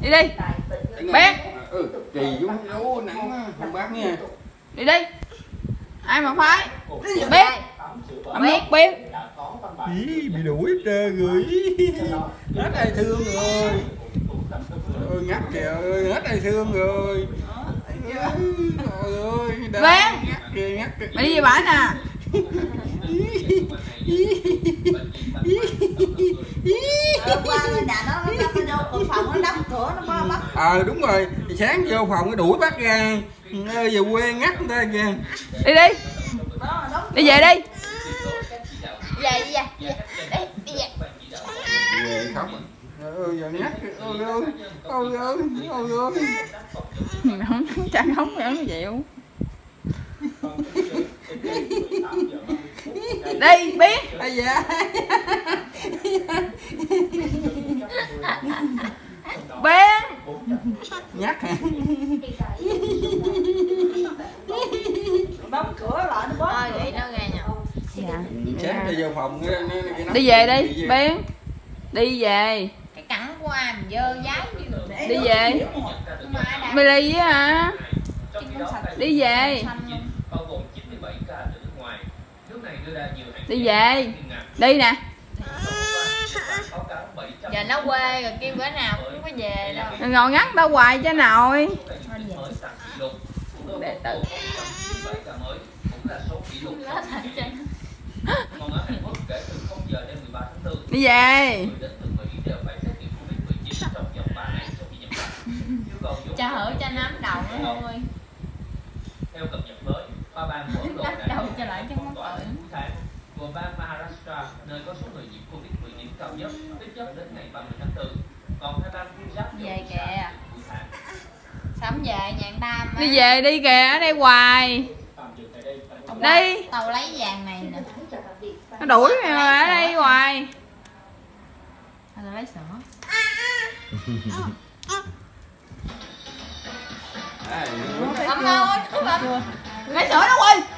Đi đi. Bé. Kỳ giống đấu nắng không bác nha. Đi đi. Ai mà phái. Bé. Ẩm nước Bé. Ý, bị đuổi hết trơn rồi. Hết ai thương rồi. Ôi ngắt kìa ơi, hết ai thương rồi. Trời ơi, Bé. Ngắt kìa. Mày đi về bãi nè. Qua nhà nó vô phòng nó đóng cửa nó bắt. Đúng rồi, sáng vô phòng nó đuổi bác ra. Về quê ngắt người ta kìa. Đi đi. Đi về đi. Đi về. Đi về. Về khóc à. Giờ ngắt ôi ơi. Không chẳng không nó chịu. Đi biết. Dạ. Bé. Nhắc hả? Đóng cửa lại nó bóp. Thôi nó nghe nhờ. Dạ. Sáng đi vô phòng Đi về đi Bé. Đi về. Cái cẳng của ai mà dơ dái như Đi về. Mày ly với hả? Đi về. Đi về. Đi nè. Giờ nó quê rồi kêu bữa nào cũng có về đâu. Đừng ngồi ngắt đâu hoài cho nội. Đệ tử. Đi về. Cho hở cho nắm đầu nó thôi. Theo cập nhật mới, ba bang của Ấn Độ Bắt đầu cho lại trong mắt tội. gồm bang Maharashtra, nơi có số người nhiễm Covid-19 cao nhất, ít nhất đến ngày 30 tháng 4. Còn hai bang Punjab Về kìa. Sớm về nhà anh Tam. Đi về đi kìa, ở đây hoài. Đi. Tao lấy vàng này nè. Nó đuổi mày mà ở đây hoài. Tao lấy sữa. Ai, Ấm ơi, lấy sữa Lấy sữa nó quên.